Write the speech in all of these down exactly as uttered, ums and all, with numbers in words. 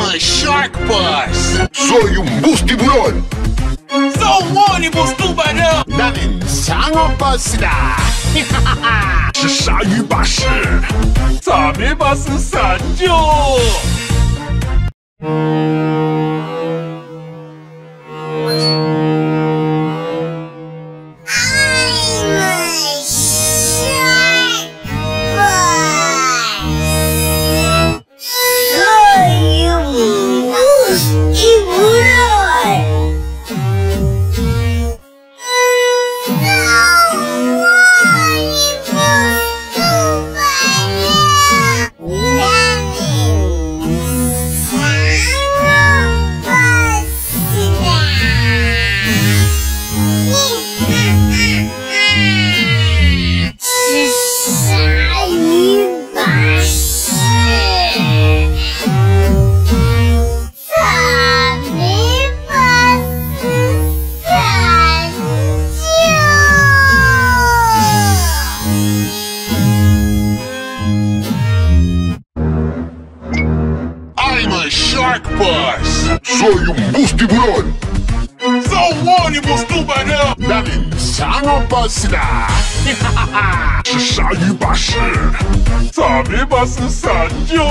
a iiSharkBus. Soy un bus tiburón. So ônibus tubarão. 나는 상어버스다. 是鲨鱼巴士，咱们巴士三九。 iiSharkBus. Soy un bus tiburón. So ônibus tubarão. 나는 상어버스다. 是鲨鱼巴士，咱们巴士三九。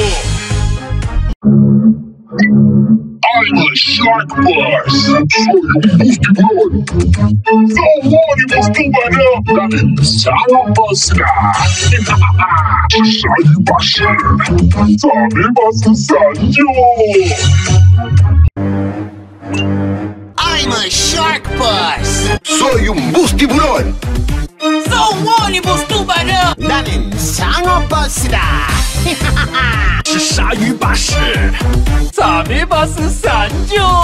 I'm a iiSharkBus. Soy un bus tiburón. So ônibus tubarão. 나는 상어버스다. 是鲨鱼巴士，咱们巴士三九。 I'm a iiSharkBus. Soy un bus tiburón. So ônibus tubarão. 나는 상어버스다. 是鲨鱼巴士，咱们巴士三九。